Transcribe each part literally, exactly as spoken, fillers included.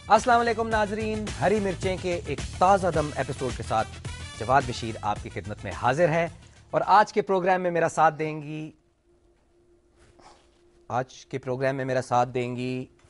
अस्सलाम वालेकुम नाजरीन, हरी मिर्चें के एक ताज़ा दम एपिसोड के साथ जवाद बशीर आपकी खिदमत में हाजिर है। और आज के प्रोग्राम में मेरा साथ देंगी आज के प्रोग्राम में मेरा साथ देंगी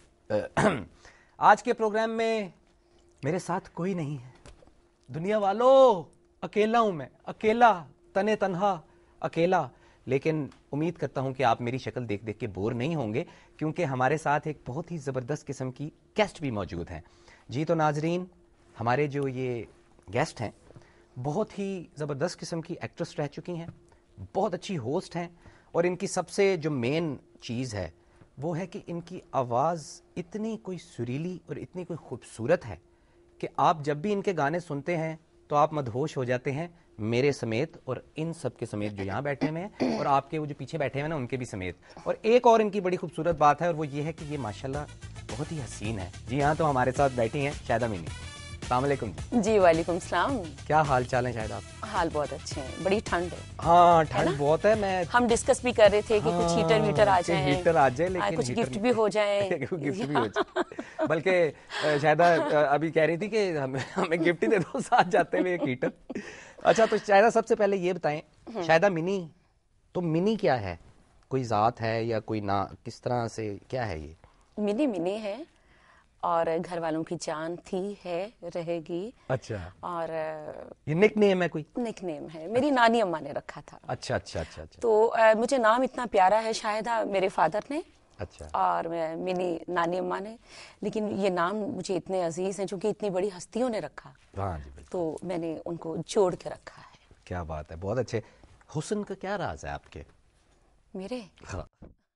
आज के प्रोग्राम में मेरे साथ कोई नहीं है। दुनिया वालों, अकेला हूं मैं, अकेला, तने तन्हा अकेला। लेकिन उम्मीद करता हूं कि आप मेरी शक्ल देख देख के बोर नहीं होंगे, क्योंकि हमारे साथ एक बहुत ही ज़बरदस्त किस्म की गेस्ट भी मौजूद हैं। जी तो नाजरीन, हमारे जो ये गेस्ट हैं बहुत ही ज़बरदस्त किस्म की एक्ट्रेस रह चुकी हैं, बहुत अच्छी होस्ट हैं, और इनकी सबसे जो मेन चीज़ है वो है कि इनकी आवाज़ इतनी कोई सुरीली और इतनी कोई खूबसूरत है कि आप जब भी इनके गाने सुनते हैं तो आप मदहोश हो जाते हैं, मेरे समेत और इन सब के समेत जो यहाँ बैठे हुए हैं और आपके वो जो पीछे बैठे हुए हैं ना उनके भी समेत। और एक और इनकी बड़ी खूबसूरत बात है और वो ये है कि ये माशाल्लाह बहुत ही हसीन है। जी हाँ, तो हमारे साथ बैठी हैं शाहिदा मिनी। अस्सलाम वालेकुम जी। जी वालेकुम सलाम। क्या हाल चाल है शाहिदा आप? हाल बहुत अच्छे हैं, बड़ी ठंड है। हाँ, ठंड बहुत है। मैं हम डिस्कस भी कर रहे थे कि हाँ, कुछ हीटर वीटर आ जाए, हीटर आ जाए, लेकिन कुछ गिफ्ट भी हो जाए गिफ्ट भी हो जाए। बल्कि शाहिदा अभी कह रही थी कि हमें हमें गिफ्ट ही दे दो साथ जाते हुए एक हीटर। अच्छा, तो शाहिदा सबसे पहले ये बताएं, शाहिदा मिनी, तो मिनी क्या है? कोई जात है या कोई ना, किस तरह से क्या है ये? मिनी मिनी है और घर वालों की जान थी, है, रहेगी। अच्छा। और ये निक नेम है? कोई निक नेम है, मेरी नानी अम्मा ने रखा था। अच्छा अच्छा अच्छा अच्छा। तो आ, मुझे नाम इतना प्यारा है, शायदा मेरे फादर ने, अच्छा, और मिनी नानी अम्मा ने, लेकिन ये नाम मुझे इतने अजीज हैं क्योंकि इतनी बड़ी हस्तियों ने रखा। हाँ जी, बिल्कुल। तो मैंने उनको जोड़ के रखा है। क्या बात है, बहुत अच्छे। हुस्न का क्या राज है आपके? मेरे हाँ।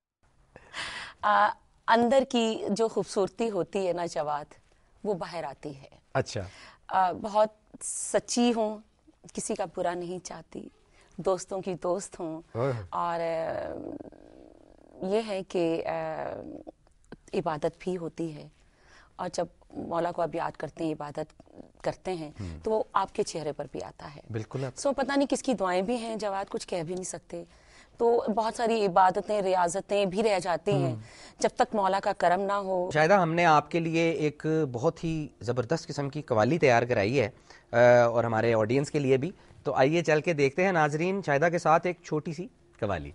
आ, अंदर की जो खूबसूरती होती है ना जवाद, वो बाहर आती है। अच्छा। आ, बहुत सच्ची हूँ, किसी का बुरा नहीं चाहती, दोस्तों की दोस्त हूँ। और ये है कि इबादत भी होती है, और जब मौला को आप याद करते हैं, इबादत करते हैं, तो वो आपके चेहरे पर भी आता है। बिल्कुल। सो पता नहीं किसकी दुआएं भी हैं जवाद, कुछ कह भी नहीं सकते। तो बहुत सारी इबादतें, रियाजतें भी रह जाती हैं जब तक मौला का करम ना हो। शायदा हमने आपके लिए एक बहुत ही ज़बरदस्त किस्म की कवाली तैयार कराई है और हमारे ऑडियंस के लिए भी, तो आइए चल के देखते हैं नाजरीन शायदा के साथ एक छोटी सी कवाली।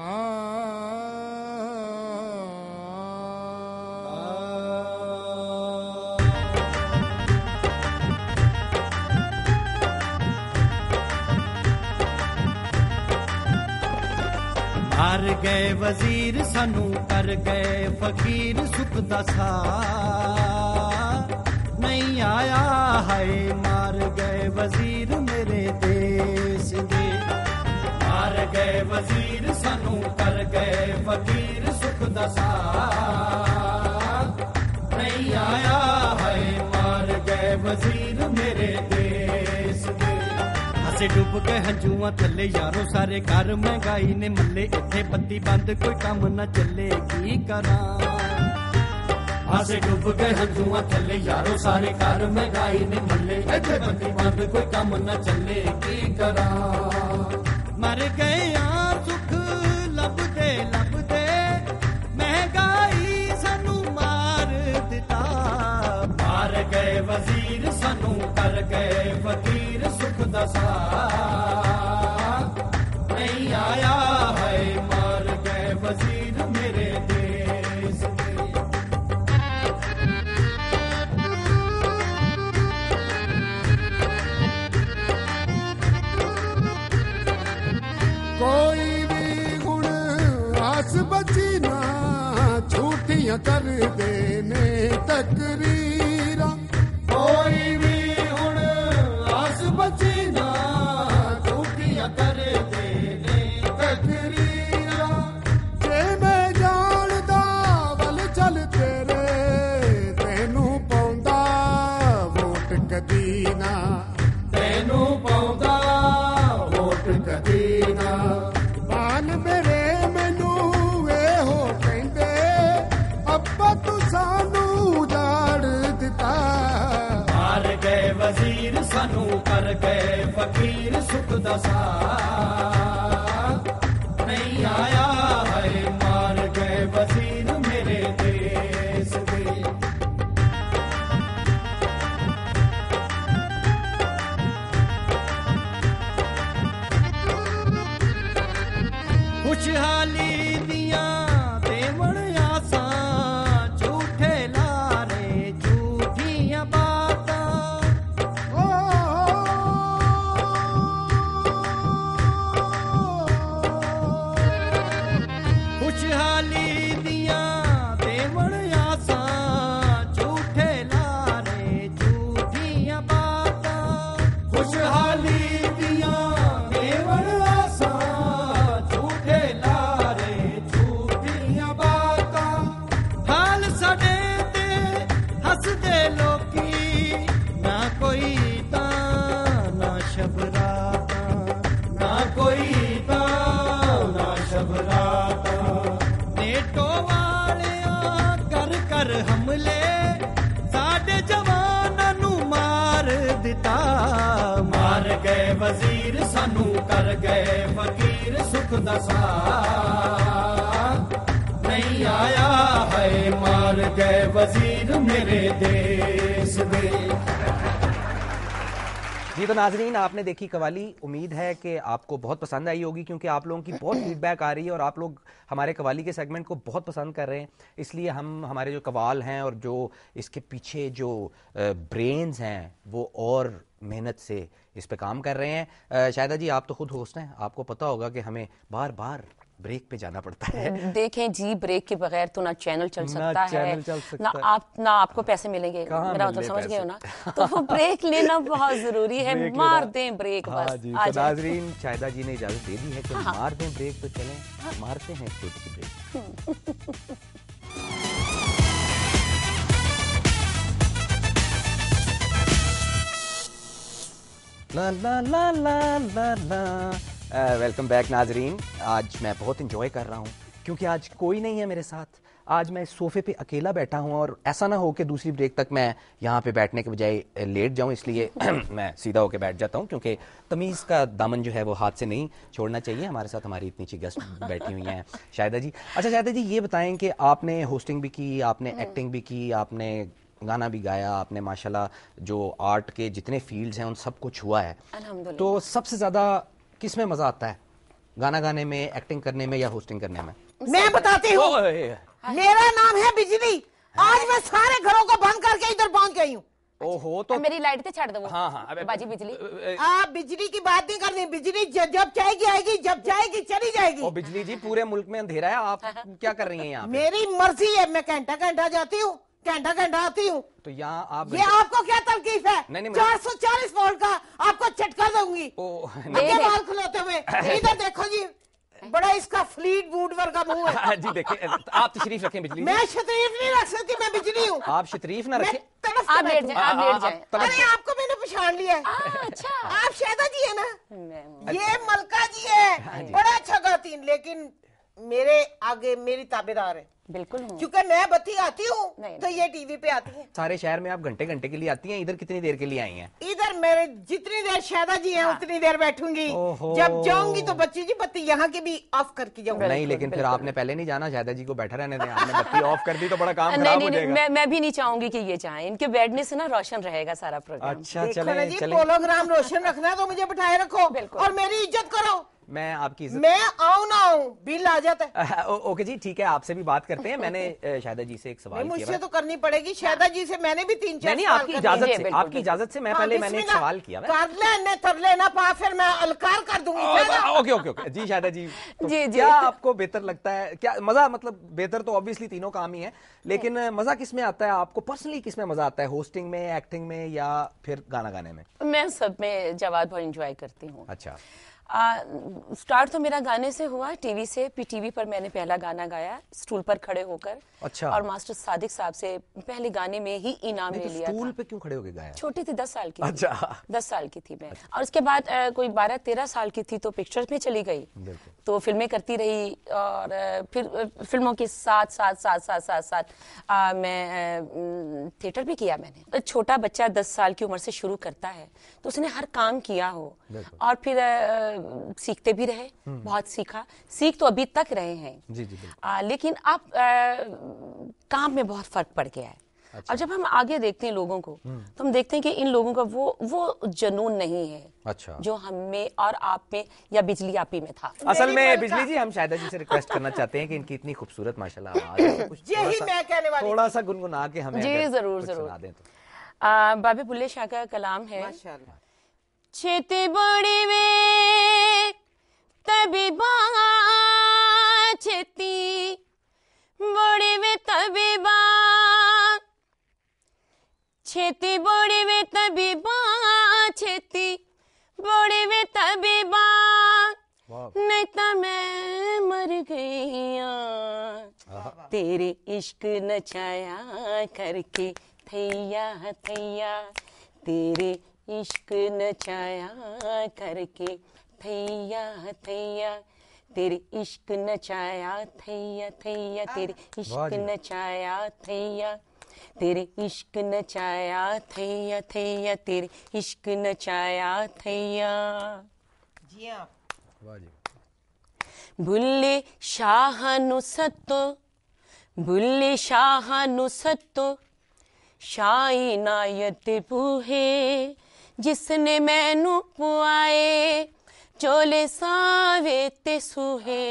हार गए वजीर सानू कर गए फकीर, सुख दा सा नहीं आया है। मार गए वजीर मेरे देश दे, मार गए वजीर सानू कर गए फकीर, सुख दा सा नहीं आया है। मार गए वजीर मेरे देश दे, हसे डुब के हंजुआ थले यारों सारे घर महंगाई ने मल्ले, इत्थे बत्ती बंद कोई काम न चले की करा। हसे डुब के हंजुआ थले यारों सारे घर महंगाई ने मल्ले, इत्थे बत्ती बंद कोई काम न चले की करा। मर गए यार सुख लभदे लभदे, महंगाई सानू मार दिता। मार गए वजीर सानू कर गए फकीर, सुख दा सा नहीं आया है। मार गए वजीर मेरे देश के। कोई भी गुण आस बची ना, झूठियां कर देने तकरीरा। कोई भी गुण आस बची ना, झूठियां कर देने तकरीरा। जे मैं जानदा वल चल तेरे, तेनू पाउंदा वोट कदी ना, तेनू पाउंदा वोट कदी ना। बाल मेरे मैनू ए हो कहंदे, अब्बा तू सानू उजाड़ दिता। मार गए वजीर सानू कर गए फकीर, सुख दा सा नहीं आया है। मार गए वजीर मेरे देश दे। ਦਿੱਤਾ ਮਾਰ ਗਏ ਵਜ਼ੀਰ ਸਾਨੂੰ ਕਰ ਗਏ ਫਕੀਰ ਸੁਖ ਦਾ ਸਾਥ ਨਹੀਂ ਆਇਆ ਹੈ ਮਾਰ ਗਏ ਵਜ਼ੀਰ ਮੇਰੇ देश दे। जी तो नाजरीन, आपने देखी कवाली। उम्मीद है कि आपको बहुत पसंद आई होगी, क्योंकि आप लोगों की बहुत फीडबैक आ रही है और आप लोग हमारे कवाली के सेगमेंट को बहुत पसंद कर रहे हैं। इसलिए हम हमारे जो कवाल हैं और जो इसके पीछे जो ब्रेन्स हैं वो और मेहनत से इस पे काम कर रहे हैं। शाहिदा जी, आप तो खुद होस्ट हैं, आपको पता होगा कि हमें बार बार ब्रेक पे जाना पड़ता है। देखें जी, ब्रेक के बगैर तो ना चैनल चल सकता चैनल है चल सकता ना है। आप ना आपको पैसे मिलेंगे, मेरा मतलब समझ गए हो ना। तो वो ब्रेक लेना बहुत जरूरी है। मार दें ब्रेक बस। हाँ जी, तो नाज़रीन, शाहिदा जी ने इजाजत दे दी है कि हाँ। मार दें ब्रेक, तो चलें हाँ। मारते हैं छोटी सी ब्रेक। ला ला ला ला ला ला। वेलकम बैक नाजरीन। आज मैं बहुत इंजॉय कर रहा हूँ क्योंकि आज कोई नहीं है मेरे साथ। आज मैं इस सोफे पे अकेला बैठा हूँ और ऐसा ना हो कि दूसरी ब्रेक तक मैं यहाँ पे बैठने के बजाय लेट जाऊँ, इसलिए मैं सीधा होकर बैठ जाता हूँ, क्योंकि तमीज़ का दामन जो है वो हाथ से नहीं छोड़ना चाहिए। हमारे साथ हमारी इतनी अच्छी गेस्ट बैठी हुई हैं शाहिदा जी। अच्छा शाहिदा जी, ये बताएं कि आपने होस्टिंग भी की, आपने एक्टिंग भी की, आपने गाना भी गाया, आपने माशाल्लाह जो आर्ट के जितने फील्ड्स हैं उन सब कुछ हुआ है, तो सबसे ज़्यादा किस में मज़ा आता है, गाना गाने में, एक्टिंग करने में या होस्टिंग करने में? मैं बताती हूँ। मेरा नाम है बिजली। आज मैं सारे घरों को बंद करके इधर पहुंच गई हूँ। ओहो, तो मेरी लाइट तो छाड़ दो। हाँ हाँ, अबे बाजी बिजली। आप बिजली की बात नहीं करनी। बिजली जब चाहेगी आएगी, जब चाहेगी चली जाएगी। ओ बिजली जी, पूरे मुल्क में अंधेरा है, आप क्या कर रही हैं यहाँ पे? मेरी मर्जी है, मैं घंटा घंटा जाती हूँ, घंटा घंटा आती हूँ। तो यहाँ आप ये आपको क्या तलकीफ है? नहीं, नहीं, चार सौ चालीस वोल्ट का आपको झटका दूंगी। आगे बाल खुलाते हुए इधर देखो जी, बड़ा इसका फ्लीट बूट वर्गा मुंह है। जी देखिए, आप तशरीफ रखें बिजली। मैं शरीफ नहीं रख सकती, मैं बिजली हूँ। आप शरीफ ना रखें, आप लेट जाएं, आप लेट जाएं। अरे आपको मैंने पहचान लिया है। अच्छा, आप शाहिदा जी है ना? ये मलका जी है, बड़ा अच्छा गाती, लेकिन मेरे आगे मेरी ताबेदार है। बिल्कुल हूँ, क्योंकि मैं बत्ती आती हूँ तो ये टीवी पे आती है। सारे शहर में आप घंटे घंटे के लिए आती हैं, इधर कितनी देर के लिए आई हैं? इधर मेरे जितनी देर शाहिदा जी हैं उतनी देर बैठूंगी। जब जाऊंगी तो बच्ची जी बत्ती यहाँ की भी ऑफ करके जाऊंगी। नहीं, लेकिन फिर आपने पहले नहीं जाना, शाहिदा जी को बैठा रहने दें। आपने बत्ती ऑफ कर दी तो बड़ा काम खराब हो जाएगा। मैं मैं भी नहीं चाहूंगी कि ये चाहें, इनके बैठने से ना रोशन रहेगा सारा प्रोग्राम। अच्छा चले चले, प्रोग्राम रोशन रखना है तो मुझे बिठाए रखो और मेरी इज्जत करो। मैं आपकी इज्जत, मैं आऊं ना आऊं बिल आ जाता है। ओ, ओके जी, ठीक है, आपसे भी बात करते हैं। मैंने शाहिदा जी से एक सवाल किया। मुझसे तो करनी पड़ेगी शाहिदा जी से, मैंने भी तीन चार नहीं, आपकी इजाजत से, आपकी इजाजत से मैं पहले मैंने एक सवाल किया। कर लेने तर लेना पा, फिर मैं अलकार कर दूंगी। ओके ओके ओके जी शाहिदा जी, जी जी, क्या आपको बेहतर लगता है? क्या मजा, मतलब बेहतर तो ऑब्वियसली तीनों काम ही है, लेकिन मजा किस में आता है आपको पर्सनली? किस में मजा आता है, होस्टिंग में, एक्टिंग में या फिर गाना गाने में? मैं सब में जवाब बहुत एंजॉय करती हूँ। अच्छा, स्टार्ट तो मेरा गाने से हुआ, टीवी से। टीवी पर मैंने पहला गाना गाया स्टूल पर खड़े होकर। अच्छा। और मास्टर सादिक साहब से पहले गाने में ही इनाम ले लिया। स्टूल पे क्यों खड़े होकर गाया? छोटी थी, दस साल की। अच्छा, दस साल की थी मैं। और उसके बाद आ, कोई बारह तेरह साल की थी तो पिक्चर्स में चली गई, तो फिल्में करती रही। और आ, फिर फिल्मों के साथ साथ साथ साथ साथ साथ आ, मैं थिएटर भी किया मैंने। छोटा बच्चा दस साल की उम्र से शुरू करता है तो उसने हर काम किया हो और फिर आ, सीखते भी रहे, बहुत सीखा, सीख तो अभी तक रहे हैं। जी जी, आ, लेकिन अब काम में बहुत फर्क पड़ गया है। अच्छा। और जब हम आगे देखते हैं लोगों को तो हम देखते हैं कि इन लोगों का वो वो जुनून नहीं है। अच्छा। जो हम में और आप में या बिजली आप ही में था। असल में बिजली जी, हम शाहिदा जी से रिक्वेस्ट करना चाहते हैं कि इनकी इतनी खूबसूरत माशाल्लाह आवाज है, कुछ यही मैं कहने वाली, थोड़ा सा गुनगुना के हमें जी जरूर जरूर सुना दें तो। आ, बाबे बुल्ले शाह का कलाम है। माशाल्लाह। छेती बड़ी वे तबीबा, छेती बड़ी वे तबीबा, छेती बड़ी वे तबीबा, छेती बड़ी वे तबीबा, नहीं तो मैं मर गईया तेरे इश्क नचाया करके थैया थैया, तेरे इश्क नचाया करके थैया थैया, तेरे इश्क नचाया थैया थैया, तेरे इश्क नचाया थैया। तेरे इश्क नचाया थैया थैया, तेरे इश्क नचाया थैया। जी हाँ। वाह जी। बुल्ले शाह नु सत्तो, बुल्ले शाह नु सत्तो, शाही नायत बूहे, जिसने मैनू पुआए चोले सावे ते सूहे।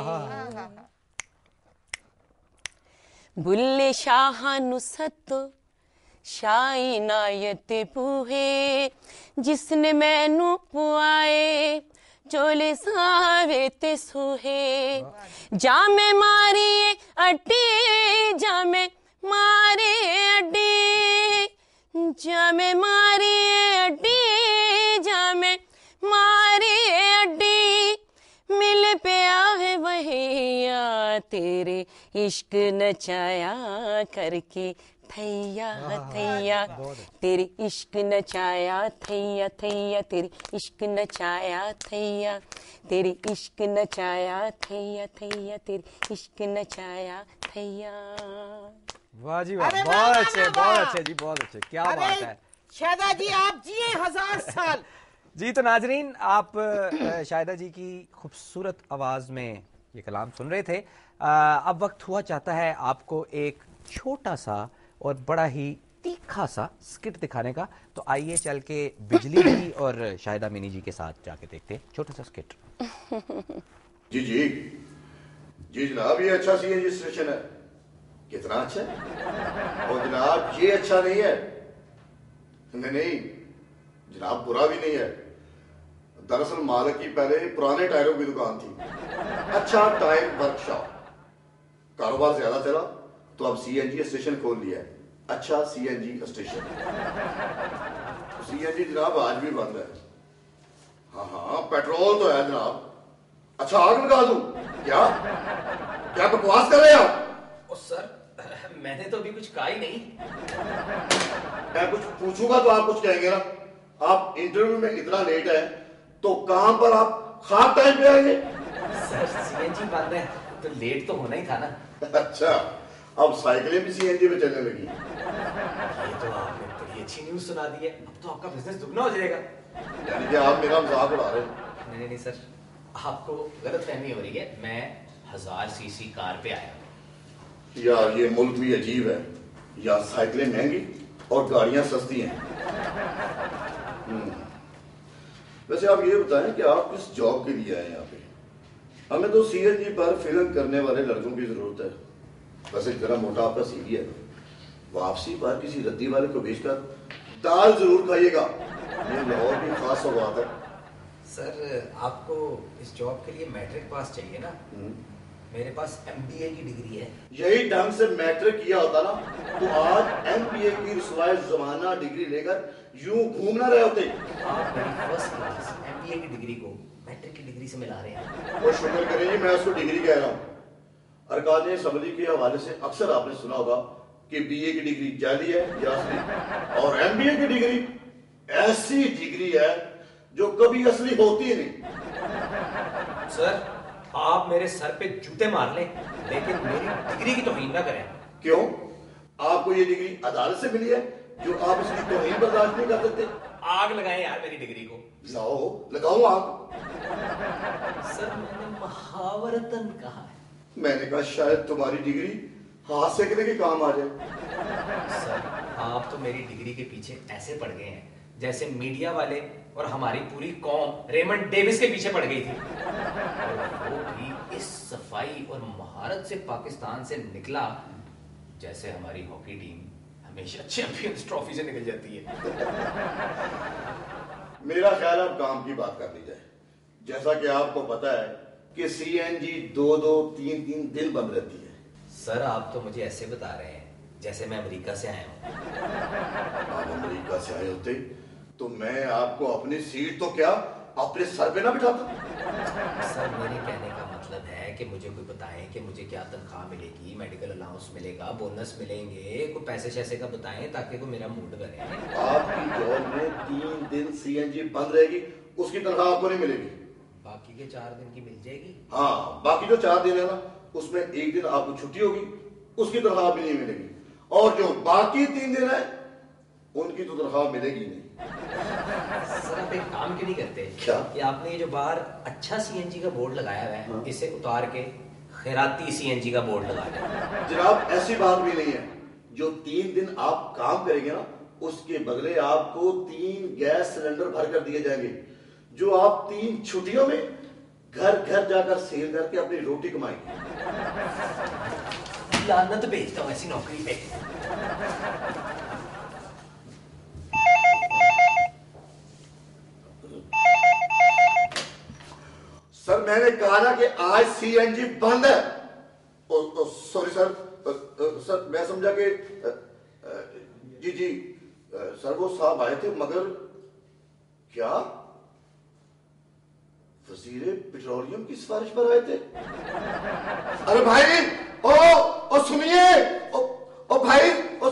बुल्ले शाह नु सत्तो, शाही नायत बूहे, जिसने मैनू पुआए चोले सावे ते सूहे। जामे मारिए अड्डी, जामे मारे अड्डी, जामे मारिए अड्डी, जामे मारे अड्डी, मिल पिया है वहिया, तेरे इश्क नचाया करके थैया थैया, तेरे इश्क नचाया थैया थैया, तेरे इश्क नचाया थैया, तेरे इश्क नचाया थैया थैया, तेरे इश्क नचाया थैया। वाह जी वाह, अरे वाह, बहुत वाह, अच्छे, वाह, बहुत वाह। अच्छे जी, बहुत अच्छे, क्या अरे बात है शाहिदा जी, आप जिए हजार साल। जी। तो नाजरीन, आप अ, शाहिदा जी की खूबसूरत आवाज में ये कलाम सुन रहे थे। अ, अब वक्त हुआ चाहता है आपको एक छोटा सा और बड़ा ही तीखा सा स्किट दिखाने का। तो आइए चल के बिजली जी और शाहिदा मिनी जी के साथ जाके देखते हैं छोटा सा स्किट। जी जी जी जनाब, ये अच्छा सीएनजी स्टेशन है। कितना अच्छा है। और जनाब ये अच्छा नहीं है। नहीं नहीं जनाब, बुरा भी नहीं है। दरअसल मालिक की पहले पुराने टायरों की दुकान थी, अच्छा टायर वर्कशॉप। कारोबार ज्यादा चला तो अब सीएनजी स्टेशन खोल लिया है, अच्छा सीएनजी स्टेशन। सीएनजी जनाब आज भी बंद है। हाँ हाँ, पेट्रोल तो है जनाब। अच्छा आग लगा दूं क्या? क्या बकवास कर रहे हैं आप? ओ सर, मैंने तो अभी कुछ कहा ही नहीं। मैं कुछ पूछूंगा तो आप कुछ कहेंगे ना। आप इंटरव्यू में इतना लेट है तो कहां पर आप खास टाइम पे आएंगे? सर सीएनजी बंद है तो लेट तो होना ही था ना। अच्छा, अब साइकिलें भी सीएनजी पे चलने लगी। ये तो आपने बड़ी अच्छी न्यूज सुना दी है। अब तो आपका बिजनेस दुगना हो जाएगा। यानी कि आप मेरा मजाक उड़ा रहे हैं? नहीं नहीं सर, आपको गलत फहमी हो रही है। मैं हजार सीसी कार पे आया। यार ये मुल्क भी अजीब है, यहाँ साइकिलें महंगी और गाड़ियां सस्ती हैं। हम्म। वैसे आप ये बताएं कि आप किस जॉब के लिए आए यहाँ पे? हमें तो सीएनजी पर फिल्म करने वाले लड़कों की जरूरत है। वैसे जरा मोटा आपका सीवी है, वापसी पर किसी रद्दी वाले को भेजकर दाल जरूर खाइएगा, ये लाहौर की खास सौगात है। सर आपको इस जॉब के लिए मैट्रिक पास चाहिए ना? मेरे पास एमबीए की डिग्री है। यही ढंग से मैट्रिक किया होता ना तो आज एमबीए की रुसवाए जमाना डिग्री लेकर यूं घूमना रहे होते। आप मेरी फर्स्ट क्लास एमबीए की डिग्री को मैट्रिक की डिग्री से मिला रहे हैं। वो शुक्र करें जी, मैं उसको डिग्री कह रहा हूँ। अरकान असम्बली के हवाले से अक्सर आपने सुना होगा कि बीए की डिग्री जाली है या असली, और एमबीए की डिग्री ऐसी डिग्री है जो कभी असली होती ही नहीं। सर आप मेरे सर पे जूते मार लें, लेकिन मेरी डिग्री की तौहीन ना करें। क्यों? आपको ये डिग्री अदालत से मिली है जो आप इसकी तौहीन बर्दाश्त नहीं कर सकते? आग लगाएं यार मेरी डिग्री को। लाओ लगाऊं आग। सर मैंने महावरतन कहा है। मैंने कहा शायद तुम्हारी डिग्री हाथ सेकने के काम आ जाए। सर आप तो मेरी डिग्री के पीछे ऐसे पड़ गए हैं जैसे मीडिया वाले और हमारी पूरी कौम रेमंड डेविस के पीछे पड़ गई थी, और वो भी इस सफाई और महारत से पाकिस्तान से निकला जैसे हमारी हॉकी टीम हमेशा चैंपियंस ट्रॉफी से निकल जाती है। मेरा ख्याल अब काम की बात कर ली जाए। जैसा कि आपको पता है कि सीएनजी दो दो तीन तीन दिन बंद रहती है। सर आप तो मुझे ऐसे बता रहे हैं जैसे मैं अमेरिका से आया हूँ। आप अमेरिका से आए होते तो मैं आपको अपनी सीट तो क्या अपने सर पे ना बिठाता। सर मेरे कहने का मतलब है कि मुझे कोई बताएं कि मुझे क्या तनख्वाह मिलेगी, मेडिकल अलाउंस मिलेगा, बोनस मिलेंगे, कोई पैसे शैसे का बताएं ताकि कोई मेरा मूड बने। आपकी जॉब में तीन दिन सीएनजी बंद रहेगी, उसकी तनख्वाह आपको नहीं मिलेगी। बाकी के चार दिन की मिल जाएगी। हाँ, बाकी जो चार दिन है ना उसमें एक दिन आपको छुट्टी होगी, उसकी तनख्वाह भी नहीं मिलेगी। और जो बाकी तीन दिन है उनकी तो तनख्वाह मिलेगी नहीं। सर आप एक काम क्यों नहीं करते? क्या? कि आपने ये जो बाहर अच्छा सीएनजी का बोर्ड लगाया हुआ है, हाँ? इसे उतार के खैराती सीएनजी का बोर्ड लगा दें। जनाब ऐसी बात भी नहीं है। जो तीन दिन आप काम करेंगे ना, उसके बदले आपको तीन गैस सिलेंडर भर कर दिए जाएंगे, जो आप तीन छुट्टियों में घर घर जाकर सेल करके अपनी रोटी कमाएंगे। लानत भेजता हूं ऐसी नौकरी पे। सर मैंने कहा ना कि आज सीएनजी बंद है। सॉरी सर, सर मैं समझा कि जी जी सर वो साहब आए थे, मगर क्या वजीरे पेट्रोलियम की सिफारिश पर आए थे? अरे भाई ओ ओ सुनिए, ओ ओ भाई ओ,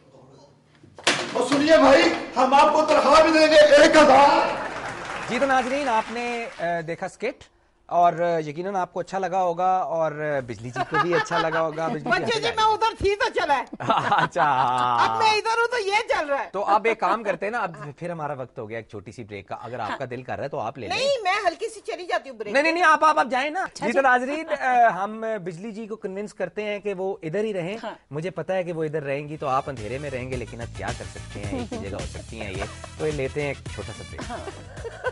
ओ सुनिए भाई, हम आपको तनख्वाह भी देंगे एक हजार। जी तो नाज़रीन, आपने देखा स्किट और यकीनन आपको अच्छा लगा होगा और बिजली जी को भी अच्छा लगा होगा। बच्चे जी मैं उधर थी तो चला है। अच्छा अब मैं इधर हूँ तो ये चल रहा है। तो अब एक काम करते हैं ना, अब फिर हमारा वक्त हो गया एक छोटी सी ब्रेक का। अगर आपका दिल कर रहा है तो आप ले लें। नहीं मैं हल्की सी चली जाती हूँ ब्रेक। नहीं नहीं नहीं आप आप, आप जाए ना। जी तो नाज़रीन, हम बिजली जी को कन्विंस करते हैं कि वो इधर ही रहें। हाँ। मुझे पता है कि वो इधर रहेंगी तो आप अंधेरे में रहेंगे, लेकिन अब क्या कर सकते हैं, एक ही जगह हो सकती है ये। तो ये लेते हैं एक छोटा सा ब्रेक।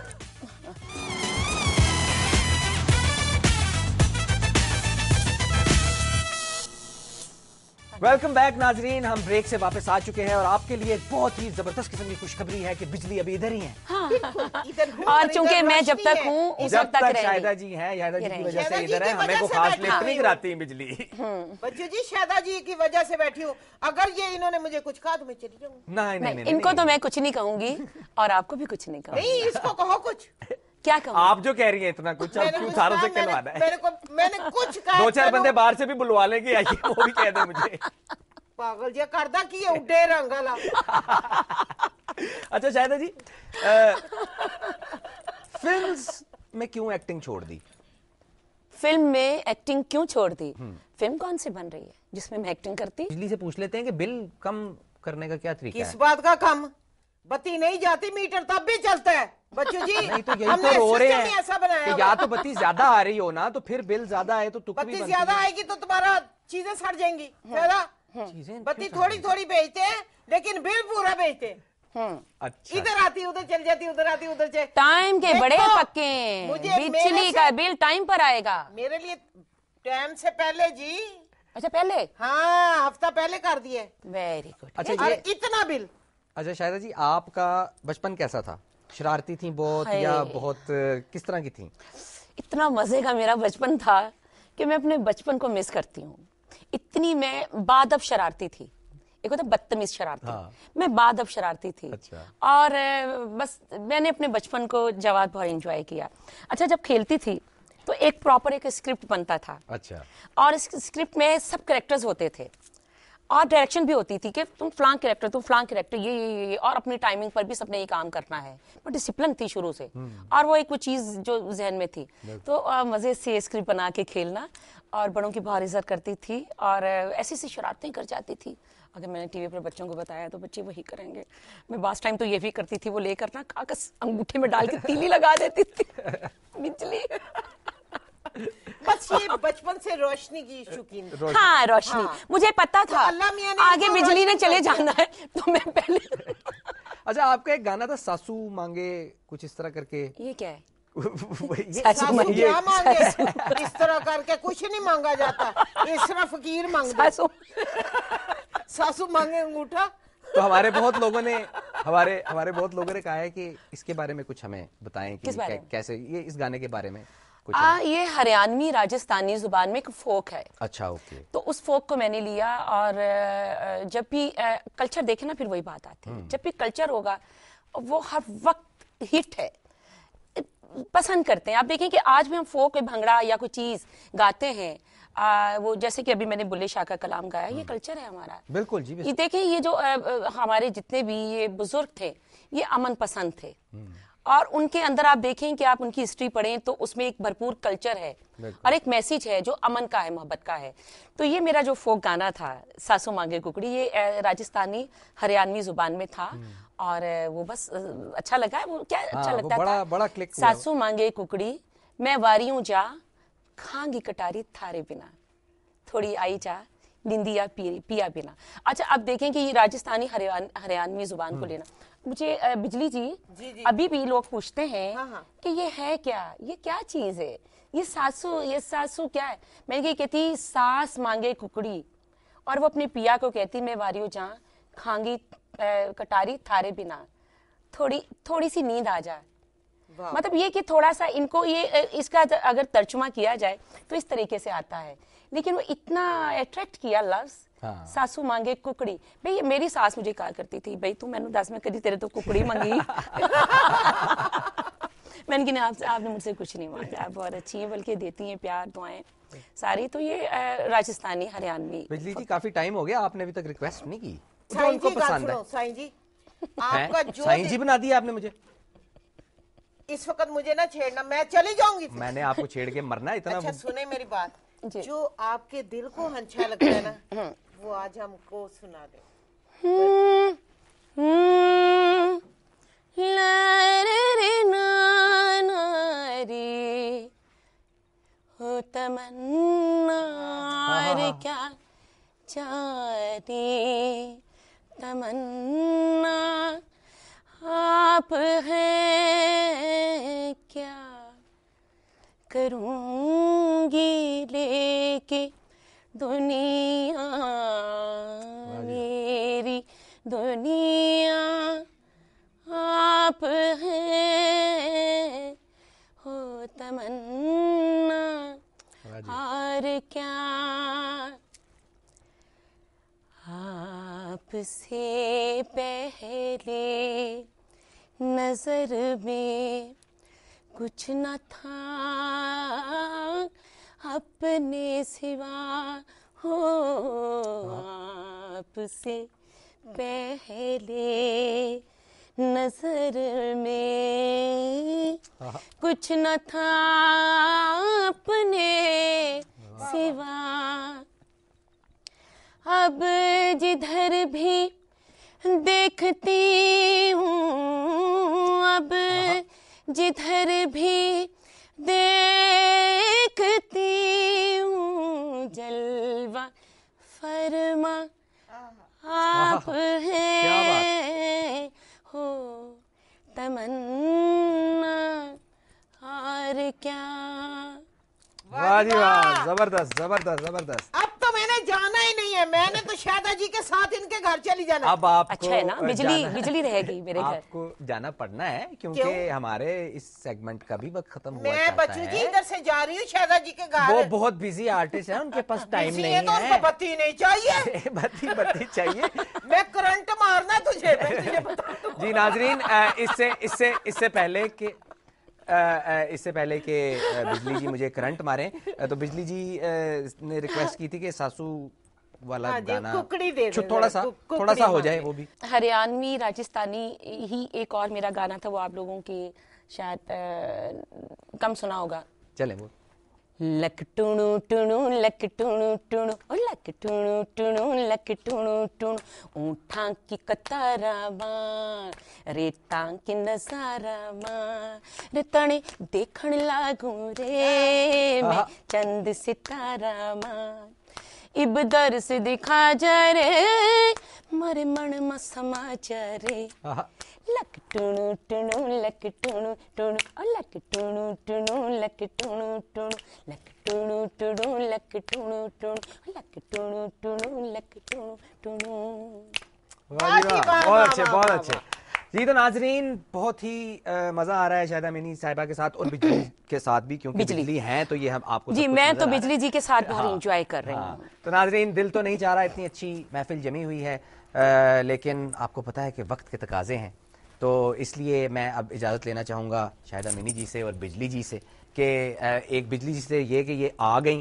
वेलकम बैक नाजरीन, हम ब्रेक से वापस आ चुके हैं और आपके लिए एक बहुत ही जबरदस्त किस्म की खुशखबरी है कि बिजली अभी इधर ही है। हाँ। और चूंकि मैं जब तक हूँ उस जब वक्त तक तक शायदा जी हैं, शायदा जी की वजह से इधर है, हमें को खास लिफ्ट नहीं कराती बिजली। बच्चू जी शायदा जी की वजह से बैठी हूँ, अगर ये इन्होंने मुझे कुछ कहा तो मैं चली जाऊंगी। नहीं नहीं इनको तो मैं कुछ नहीं कहूंगी और आपको भी कुछ नहीं कहूंगी। नहीं इसको कहो कुछ। क्या कहूँ? आप जो कह रही हैं इतना कुछ, अब क्यों थारों से कहलवाना है? मैंने को मैंने कुछ कहा। दो चार बंदे बाहर से भी बुलवा लेंगे, आइए वो भी कह दे मुझे। पागल जी करदा की है उड्डे रंगला। अच्छा शायदा जी, फिल्म्स में क्यों एक्टिंग छोड़ दी? फिल्म में एक्टिंग क्यों छोड़ दी? फिल्म कौन सी बन रही है जिसमें मैं एक्टिंग करती? बिजली से पूछ लेते हैं कि बिल कम करने का क्या तरीका है? किस बात का कम? बत्ती नहीं जाती मीटर तब भी चलता है बच्चू जी। नहीं तो यही तो रो रहे हैं ऐसा बनाया कि या तो बत्ती ज्यादा आ रही हो ना, तो फिर बिल ज्यादा है तो तुक भी बत्ती ज्यादा आएगी तो तुम्हारा चीजें सड़ जाएंगी। बत्ती थोड़ी थोड़ी बेचते हैं लेकिन बिल पूरा बेचते हैं। अच्छा। इधर आती उधर चल जाती, उधर आती उधर चल। टाइम के बड़े पक्के, बिजली का बिल टाइम पर आएगा। मेरे लिए टाइम से पहले जी। अच्छा पहले? हाँ हफ्ता पहले कर दिए। Very good. अच्छा ये इतना बिल। अच्छा शायदा जी, आपका बचपन कैसा था? शरारती थी बहुत या बहुत किस तरह की थी? इतना मजे का मेरा बचपन था कि मैं अपने बचपन को मिस करती हूँ। इतनी मैं बादब शरारती थी। एक होता बदतमीज शरारती। हाँ। मैं बादब शरारती थी। अच्छा। और बस मैंने अपने बचपन को जवाब बहुत एंजॉय किया। अच्छा जब खेलती थी तो एक प्रॉपर एक स्क्रिप्ट बनता था। अच्छा। और इस स्क्रिप्ट में सब कैरेक्टर्स होते थे और डायरेक्शन भी होती थी कि तुम फ्लांग कैरेक्टर, तुम फ्लांग कैरेक्टर, ये ये ये और अपनी टाइमिंग पर भी सबने ये काम करना है। बट डिसिप्लिन थी शुरू से और वो एक वो चीज जो जहन में थी। तो आ, मजे से स्क्रिप्ट बना के खेलना और बड़ों की बहुत इज्जत करती थी और ऐसी ऐसी शरारतें कर जाती थी। अगर मैंने टीवी पर बच्चों को बताया तो बच्चे वही करेंगे। मैं बास टाइम तो ये भी करती थी, वो लेकर ना कागज अंगूठे में डाल के तीली लगा देती थी बिजली। बस ये बचपन से रोशनी की शौकीन। रोशनी। हाँ रोशनी। हाँ। मुझे पता था तो अल्लाह मियां ने आगे बिजली ने चले जाना है तो मैं पहले। अच्छा आपका एक गाना था सासू मांगे कुछ इस तरह करके, ये क्या है? सासू क्या मांगे? इस तरह करके कुछ नहीं मांगा जाता, इस तरह फकीर मांगते। सासू सासू मांगे अंगूठा। तो हमारे बहुत लोगों ने हमारे हमारे बहुत लोगों ने कहा है कि इसके बारे में कुछ हमें बताएं कि कै, कैसे ये इस गाने के बारे में कुछ आ, ये हरियाणवी राजस्थानी जुबान में एक फोक है। अच्छा ओके। तो उस फोक को मैंने लिया और जब भी कल्चर देखे ना फिर वही बात आती है। जब भी कल्चर होगा वो हर वक्त हिट है, पसंद करते हैं। आप देखें कि आज भी हम फोक भंगड़ा या कोई चीज गाते हैं, आ, वो जैसे कि अभी मैंने बुल्ले शाह का कलाम गाया, ये कल्चर है हमारा। बिल्कुल जी। ये देखें ये जो आ, आ, हमारे जितने भी ये बुजुर्ग थे ये अमन पसंद थे और उनके अंदर आप देखें कि आप उनकी हिस्ट्री पढ़ें तो उसमें एक भरपूर कल्चर है और एक मैसेज है जो अमन का है, मोहब्बत का है। तो ये मेरा जो फोक गाना था सासू मांगे कुकड़ी, ये राजस्थानी हरियाणवी जुबान में था और वो बस अच्छा लगा है। वो क्या हाँ, अच्छा लगता बड़ा, था बड़ा क्लिक हुआ। सासू मांगे कुकड़ी मैं वारियों जा खांगी कटारी थारे बिना, थोड़ी आई जा निंदिया पी, पिया बिना। अच्छा अब देखें कि ये राजस्थानी हरियाण हरियाणवी जुबान को लेना, मुझे अ, बिजली जी, जी, जी। अभी भी लोग पूछते हैं हाँ, हाँ। कि ये है क्या, ये क्या चीज है, ये सासू ये सासू क्या है। मैं ये कहती सास मांगे कुकड़ी और वो अपने पिया को कहती मैं वारियो जहाँ खांगी अ, कटारी थारे बिना, थोड़ी थोड़ी सी नींद आ जाए। मतलब ये कि थोड़ा सा इनको ये इसका अगर तर्जुमा किया जाए तो इस तरीके से आता है, लेकिन वो इतना अट्रैक्ट किया लफ्ज हाँ। सासू मांगे कुकड़ी। भाई मेरी सास मुझे कहा करती थी भाई तू मैंने दस में कभी तेरे तो कुकड़ी मांगी मैंने कहा आपसे आपने मुझसे कुछ नहीं मांगा, आप बहुत अच्छी हैं, बल्कि देती हैं प्यार दुआएं सारी। तो ये राजस्थानी हरियाणवी। बिजली जी काफी टाइम हो गया, आपने अभी तक रिक्वेस्ट नहीं की जो साईं उनको जी, पसंद है। साईं जी आपका जो साईं जी बना दिया आपने मुझे। इस वक्त मुझे ना छेड़ना, मैं चली जाऊंगी। मैंने आपको छेड़ के मरना इतना। अच्छा सुने मेरी बात, जी। जो आपके दिल को अच्छा लगता है ना वो आज हमको सुना दे। हो तमन्ना रे क्या चाहती तमन्ना आप हैं क्या करूंगी लेके दुनिया मेरी दुनिया आप हैं हो तमन्ना और क्या आपसे पहले नजर में कुछ न था अपने सिवा हो आपसे पहले नजर में कुछ न था अपने सिवा अब जिधर भी देखती हूँ अब जिधर भी देखती हूँ जलवा फरमा आप हैं हो तमन्ना और क्या। वाह जी वाह, जबरदस्त जबरदस्त जबरदस्त। अब तो मैंने जाना ही नहीं है, मैंने तो शादा जी के साथ इनके घर चली जाना। अब आपको अच्छा है ना, बिजली बिजली रहेगी मेरे घर। आपको जाना पड़ना है क्योंकि क्यों? हमारे इस सेगमेंट का भी वक्त खत्म हुआ मैं बच्चू जी इधर से जा रही हूँ शादा जी के घर। वो बहुत बिजी आर्टिस्ट है, उनके पास टाइम नहीं है, तो उनको बत्ती नहीं चाहिए बत्ती बत्ती चाहिए। मैं करंट मारना तुझे, मैं तुझे बता जी नाजरीन, इससे इससे इससे पहले कि इससे पहले कि बिजली जी मुझे करंट मारें, तो बिजली जी ने रिक्वेस्ट की थी कि सासू वाला हाँ गाना कुकड़ी दे दे, थोड़ा सा थोड़ा सा हो जाए वो भी। हरियाणवी राजस्थानी ही एक और मेरा गाना था, वो आप लोगों की शायद आ, कम सुना होगा। चले वो लक टुणु टुणु लक टुणु टुणु ओ लक टुणु टुणु लक टुणु टुणु ऊँठां की कतारा मां रेतां की नजारा मां रे तणे देखण लागू रे मैं चंद सितारा मां इब दर्स दिखा जा रे मरे मन में समा जा रे लक टुणु टुणु लक टुणु टुणु ओ लक टुणु टुणु लक टुणु टुणु लक टुणु टुणु लक टुणु टुणु लक टुणु टुणु लक टुणु टुणु। वाह जी वाह, बहुत अच्छे बहुत अच्छे जी। तो नाजरीन बहुत ही आ, मजा आ रहा है शायद अमीनी साहिबा के साथ और बिजली के साथ भी, क्योंकि बिजली, बिजली है तो ये हम आपको जी मैं तो बिजली जी के साथ बहुत एंजॉय कर रही हूँ। तो नाजरीन दिल तो नहीं चाह रहा, इतनी अच्छी महफिल जमी हुई है, आ, लेकिन आपको पता है कि वक्त के तकाजे हैं, तो इसलिए मैं अब इजाज़त लेना चाहूँगा शायद अमीनी जी से और बिजली जी से कि एक बिजली जी से ये कि ये आ गई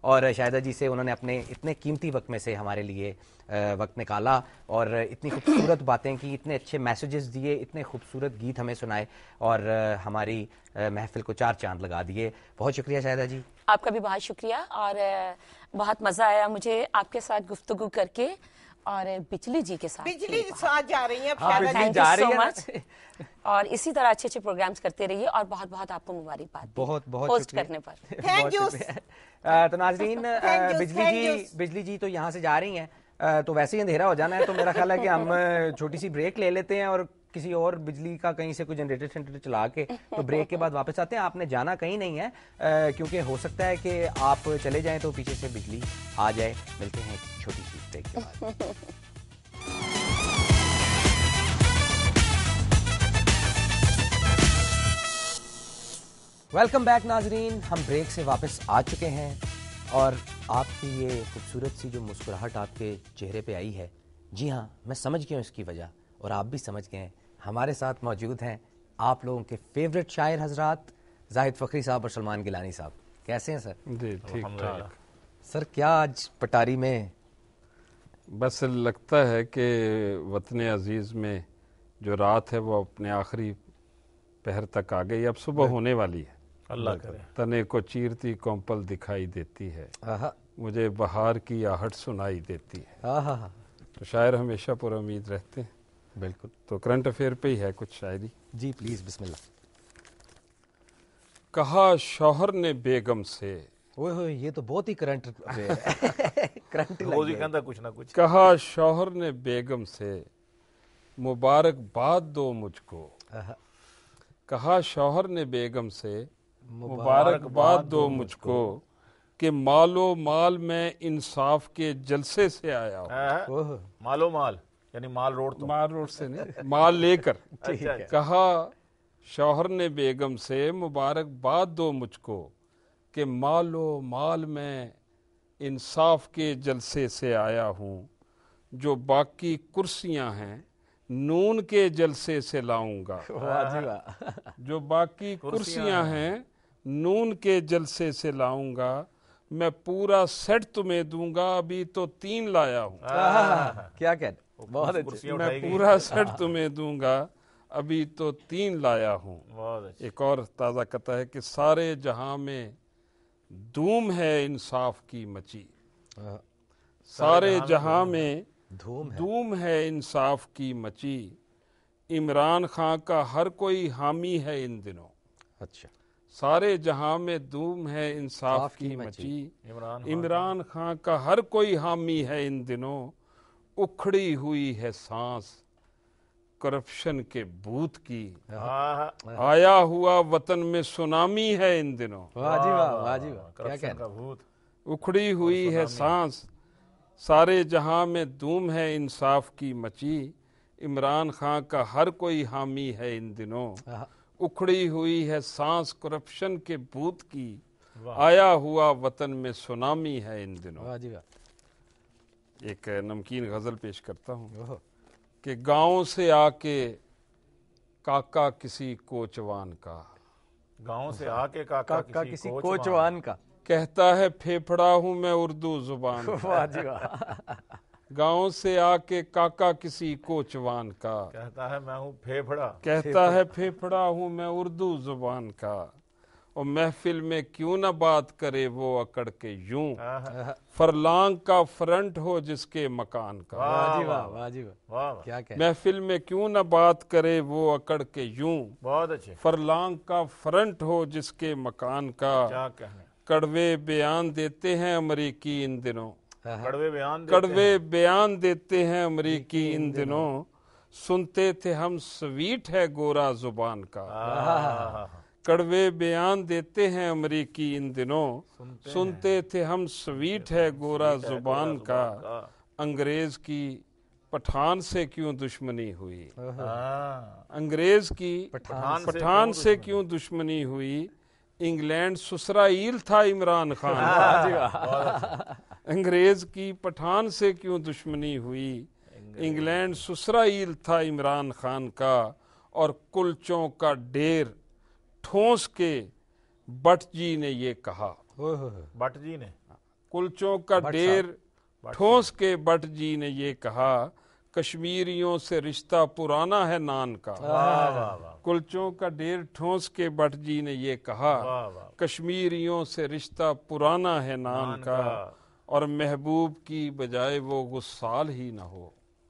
और शाहिदा जी से उन्होंने अपने इतने कीमती वक्त में से हमारे लिए वक्त निकाला और इतनी खूबसूरत बातें की, इतने अच्छे मैसेजेस दिए, इतने खूबसूरत गीत हमें सुनाए और हमारी महफिल को चार चांद लगा दिए। बहुत शुक्रिया शाहिदा जी। आपका भी बहुत शुक्रिया और बहुत मज़ा आया मुझे आपके साथ गुफ्तगू करके और बिजली जी के साथ। बिजली के साथ जा रही हैं। थैंक यू सो मच और इसी तरह अच्छे अच्छे प्रोग्राम्स करते रहिए और बहुत बहुत आपको मुबारकबाद बहुत बहुत होस्ट करने पर। Thank you. तो नाजरीन, बिजली जी बिजली जी तो यहाँ से जा रही हैं, तो वैसे ही अंधेरा हो जाना है, तो मेरा ख्याल है कि हम छोटी सी ब्रेक ले लेते हैं और किसी और बिजली का कहीं से कोई जनरेटर सेंटर चला के तो ब्रेक के बाद वापस आते हैं। आपने जाना कहीं नहीं है, क्योंकि हो सकता है कि आप चले जाएं तो पीछे से बिजली आ जाए। मिलते हैं एक छोटी सी ब्रेक के बाद। वेलकम बैक नाजरीन, हम ब्रेक से वापस आ चुके हैं और आपकी ये खूबसूरत सी जो मुस्कुराहट आपके चेहरे पे आई है, जी हाँ, मैं समझ गया हूँ इसकी वजह और आप भी समझ गए हैं। हमारे साथ मौजूद हैं आप लोगों के फेवरेट शायर हजरात जाहिद फ़खरी साहब और सलमान गिलानी साहब। कैसे हैं सर? जी ठीक ठाक। सर क्या आज पटारी में? बस लगता है कि वतन अजीज़ में जो रात है वो अपने आखिरी पहर तक आ गई, अब सुबह होने वाली है। अल्लाह करे। तने को चीरती कोंपल दिखाई देती है, मुझे बहार की आहट सुनाई देती है। तो शायर हमेशा पुर उम्मीद रहते हैं। बिल्कुल। तो करंट अफेयर पे ही है कुछ शायरी। जी प्लीज बिस्मिल्लाह। कहा शौहर ने बेगम से, ओए होए ये तो बहुत ही करंट अफेयर है। करंट रोज ही कहता कुछ ना कुछ। कहा शौहर ने बेगम से मुबारकबाद दो मुझको, कहा शौहर ने बेगम से मुबारकबाद दो मुझको कि मालो माल में इंसाफ के जलसे से आया हूँ। मालो माल यानी माल रोड तो माल रोड से नहीं, माल लेकर। कहा शौहर ने बेगम से मुबारकबाद दो मुझको कि मालो माल में इंसाफ के जलसे से आया हूँ, जो बाकी कुर्सियाँ हैं नून के जलसे से लाऊंगा। जो बाकी कुर्सियाँ हैं नून के जलसे से लाऊंगा, मैं पूरा सेट तुम्हें दूंगा, अभी तो तीन लाया हूँ। क्या कहते, बहुत अच्छे। मैं पूरा सेट तुम्हें दूंगा, अभी तो तीन लाया हूँ। एक और ताज़ा कथा है कि सारे जहां में धूम है इंसाफ की मची, सारे जहां में धूम है, धूम है इंसाफ की मची, इमरान खान का हर कोई हामी है इन दिनों। अच्छा। सारे जहां में धूम है इंसाफ की मची, इमरान खान का हर कोई हामी है इन दिनों, उखड़ी हुई है सांस करप्शन के भूत की, आया हुआ वतन में सुनामी है इन दिनों। वाह जी वाह, वाह जी वाह, क्या करप्शन का भूत। उखड़ी हुई है सांस, सारे जहां में धूम है इंसाफ की मची, इमरान खान का हर कोई हामी है इन दिनों, उखड़ी हुई है सांस करप्शन के भूत की, आया हुआ वतन में सुनामी है इन दिनों। वाह जी वाह। एक नमकीन गजल पेश करता हूँ कि गांव से आके काका किसी कोचवान का, गांव से आके काका, काका किसी, किसी कोचवान, कोचवान का, कहता है फेफड़ा हूँ मैं उर्दू जुबान। वाह जी वाह। गांव से आके काका किसी कोचवान का, कहता है मैं हूँ फेफड़ा, कहता है फेफड़ा हूँ मैं उर्दू जुबान का, और महफिल में क्यों न बात करे वो अकड़ के यूं, फरलांग का फ्रंट हो जिसके मकान का। वाह जी वाह, वाह जी वाह, क्या कहते। महफिल में क्यों न बात करे वो अकड़ के यूं, बहुत अच्छे, फरलांग का फ्रंट हो जिसके मकान का, क्या कहने। कड़वे बयान देते हैं अमरीकी इन दिनों, कड़वे बयान कड़वे बयान देते हैं अमरीकी इन दिनों, सुनते थे हम स्वीट है गोरा जुबान का, कड़वे बयान देते हैं अमरीकी इन दिनों, सुनते, सुनते थे हम स्वीट है गोरा जुबान का, अंग्रेज की पठान से क्यों दुश्मनी हुई, अंग्रेज की पठान, पठान से क्यों दुश्मनी हुई, इंग्लैंड सुसराइल था इमरान खान। अंग्रेज की पठान से क्यों दुश्मनी हुई, इंग्लैंड सुसराइल था इमरान खान का, और कुलचों का ढेर ठोंस के बट जी ने ये कहा। बट जी ने कुलचों का ढेर ठोंस के भट्ट जी ने ये कहा, कश्मीरियों से रिश्ता पुराना है नान का। वाह वाह वाह, कुलचों का ढेर ठोंस के भट्ट जी ने ये कहा, वाह वाह, कश्मीरियों से रिश्ता पुराना है नान नान का, का। और महबूब की बजाय वो गुस्साल ही न हो।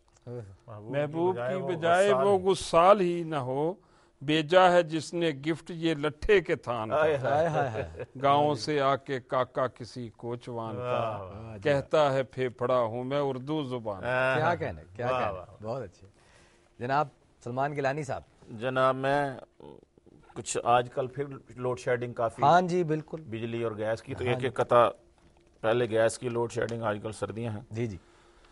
महबूब की बजाय वो गुस्साल ही न हो, भेजा है जिसने गिफ्ट ये लट्ठे के थान हाय का। हाय हाय हाय गाँव से आके काका किसी कोचवान का, कहता है फेफड़ा हूँ मैं उर्दू जुबान। क्या कहने क्या वाह, कहने, वाह। बहुत अच्छे। जनाब सलमान गिलानी साहब। जनाब मैं कुछ आजकल फिर लोड शेडिंग काफी, हाँ जी बिल्कुल, बिजली और गैस की, तो एक एक कथा, पहले गैस की लोड शेडिंग, आजकल सर्दियां हैं। जी जी।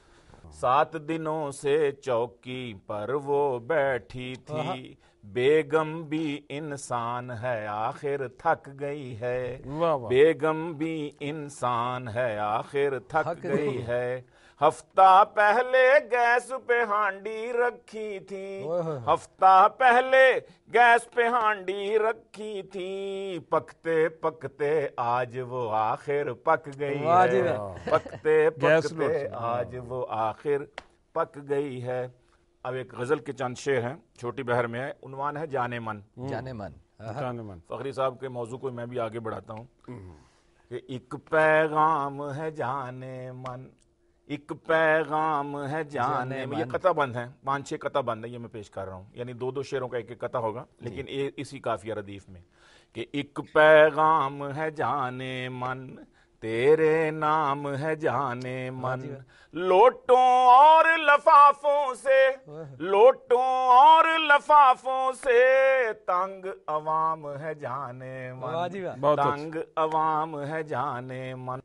सात दिनों से चौकी पर वो बैठी थी, बेगम भी इंसान है आखिर थक गई है। वाह वाह। बेगम भी इंसान है आखिर थक, थक गई गई। है। हफ्ता पहले गैस पे हांडी रखी थी, ओए होए होए। हफ्ता पहले गैस पे हांडी रखी थी, पकते पकते आज वो आखिर पक गई वाह जी है। वाह। पकते गैस पकते लोड। आज वो आखिर पक गई है। अब एक गजल के चंद शेर हैं, छोटी बहर में है, उन्वान है जाने मन। जाने मन। जाने मन। फखरी साहब के मौजू को मैं भी आगे बढ़ाता हूँ कि एक पैगाम है जाने मन, एक पैगाम है जाने जाने मन। ये मन। कथा बंद है, पांच छह कथा बंद है, ये मैं पेश कर रहा हूँ, यानी दो दो शेरों का एक एक कथा होगा, लेकिन ये इसी काफिया रदीफ में कि एक पैगाम है जाने मन, तेरे नाम है जाने मन, लोटों और लफाफों से, लोटों और लफाफों से तंग अवाम है जाने वाह जी वाह। मन, बहुत तंग अवाम है जाने मन।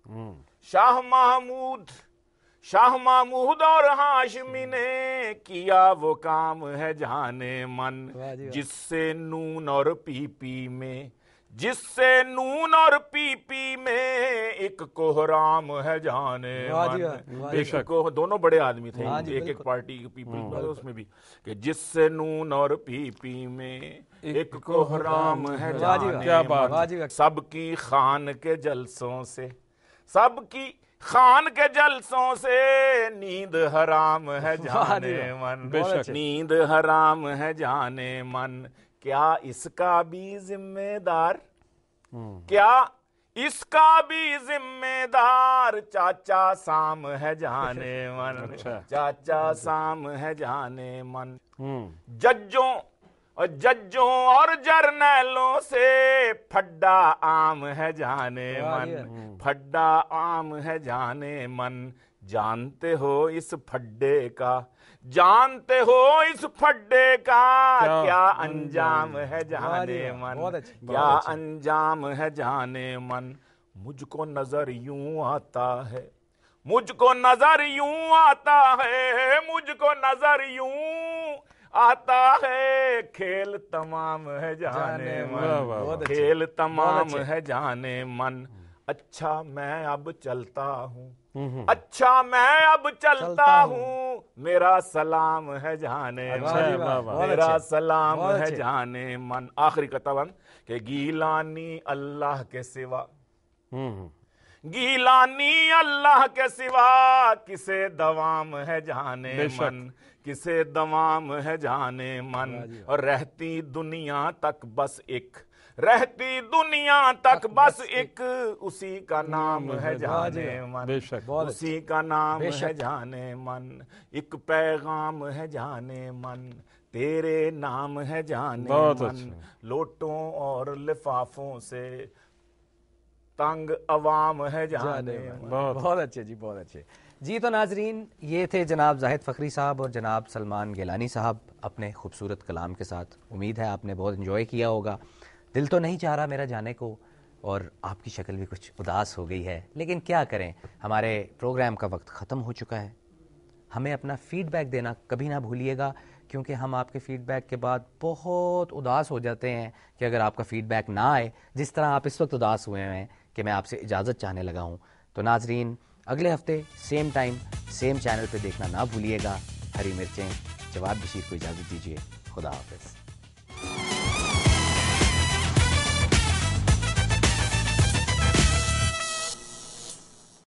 शाह महमूद, शाह महमूद और हाशमी ने किया वो काम है जाने मन, वाह जी वाह। जिससे नून और पीपी में, जिससे नून और पीपी में एक कोहराम है जाने वाह जी मन। वाह, वाह जी एक को दोनों बड़े आदमी थे, हाँ जी, एक एक बिल्कुल। पार्टी की पीपल उसमें भी, कि जिससे नून और पीपी में एक कोहराम है वाह जी वाह। जाने क्या बात। वाह मन। जी वाह। सबकी खान के जलसों से, सबकी खान के जलसों से नींद हराम है जाने मन, बेशक। नींद हराम है जाने मन। क्या इसका भी जिम्मेदार, क्या इसका भी जिम्मेदार चाचा साम है जाने मन, चाचा साम है जाने मन। जज्जों और जज्जों और जर्नैलों से फड्डा आम है जाने मन, फड्डा आम है जाने मन। जानते हो इस फड्डे का, जानते हो इस फड्डे का क्या, क्या अंजाम है जाने मन, क्या अंजाम है जाने मन। मुझको नजर यूं आता है, मुझको नजर यूं आता है, मुझको नजर यूं आता है, खेल तमाम है जाने मन, खेल तमाम है जाने मन। अच्छा मैं अब चलता हूँ, अच्छा मैं अब चलता हूँ, मेरा सलाम है जाने मन, मेरा सलाम है जाने मन। आखिरी कताबंद के गीलानी अल्लाह के सिवा, गीलानी अल्लाह के सिवा किसे दवाम है जाने मन, किसे दवाम है जाने मन। और रहती दुनिया तक बस एक, रहती दुनिया तक बस एक उसी का नाम है जाने मन, उसी का नाम है जाने मन। एक पैगाम है जाने मन, तेरे नाम है जाने मन। लोटों और लिफाफों से तंग अवाम है जाने मन। बहुत अच्छे जी, बहुत अच्छे जी। तो नाजरीन, ये थे जनाब जाहिद फ़खरी साहब और जनाब सलमान गिलानी साहब अपने खूबसूरत कलाम के साथ। उम्मीद है आपने बहुत इन्जॉय किया होगा। दिल तो नहीं चाह रहा मेरा जाने को, और आपकी शक्ल भी कुछ उदास हो गई है, लेकिन क्या करें, हमारे प्रोग्राम का वक्त ख़त्म हो चुका है। हमें अपना फ़ीडबैक देना कभी ना भूलिएगा, क्योंकि हम आपके फ़ीडबैक के बाद बहुत उदास हो जाते हैं कि अगर आपका फ़ीडबैक ना आए, जिस तरह आप इस वक्त उदास हुए हैं कि मैं आपसे इजाज़त चाहने लगा हूँ। तो नाजरीन, अगले हफ्ते सेम टाइम सेम चैनल पे देखना ना भूलिएगा। हरी मिर्चें, जवाब बशीर को इजाज़त दीजिए। खुदा हाफ़िज़।